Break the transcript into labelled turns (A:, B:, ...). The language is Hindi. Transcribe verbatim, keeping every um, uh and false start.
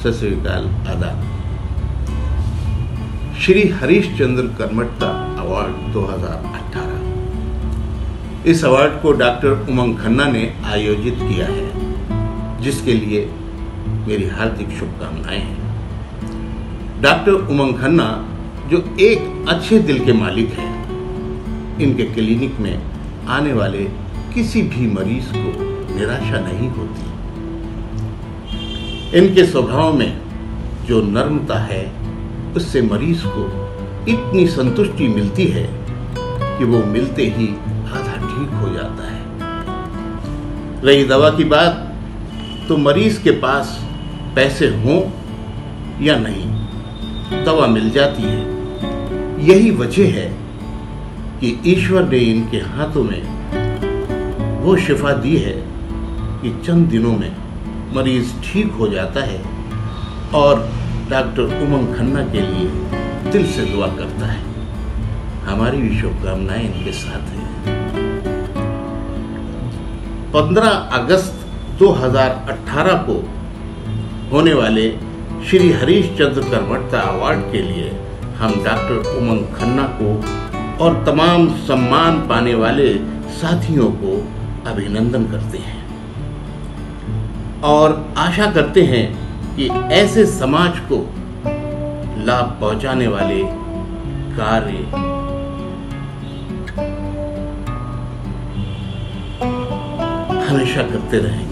A: सत श्री अकाल, आदाब। श्री हरीश चंद्र कर्मठता अवार्ड दो हज़ार अठारह, इस अवार्ड को डॉक्टर उमंग खन्ना ने आयोजित किया है, जिसके लिए मेरी हार्दिक शुभकामनाएं हैं। डॉक्टर उमंग खन्ना जो एक अच्छे दिल के मालिक हैं, इनके क्लिनिक में आने वाले किसी भी मरीज को निराशा नहीं होती। इनके स्वभाव में जो नम्रता है, उससे मरीज को इतनी संतुष्टि मिलती है कि वो मिलते ही आधा ठीक हो जाता है। रही दवा की बात, तो मरीज के पास पैसे हों या नहीं, दवा मिल जाती है। यही वजह है कि ईश्वर ने इनके हाथों में वो शिफा दी है कि चंद दिनों में मरीज ठीक हो जाता है और डॉक्टर उमंग खन्ना के लिए दिल से दुआ करता है। हमारी भी शुभकामनाएं इनके साथ हैं। पंद्रह अगस्त दो हज़ार अठारह को होने वाले श्री हरीश चंद्र कर्मठता अवार्ड के लिए हम डॉक्टर उमंग खन्ना को और तमाम सम्मान पाने वाले साथियों को अभिनंदन करते हैं और आशा करते हैं कि ऐसे समाज को लाभ पहुंचाने वाले कार्य हमेशा करते रहेंगे।